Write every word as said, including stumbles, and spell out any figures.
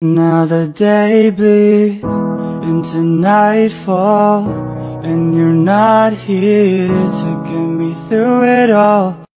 Now the day bleeds into nightfall, and you're not here to get me through it all.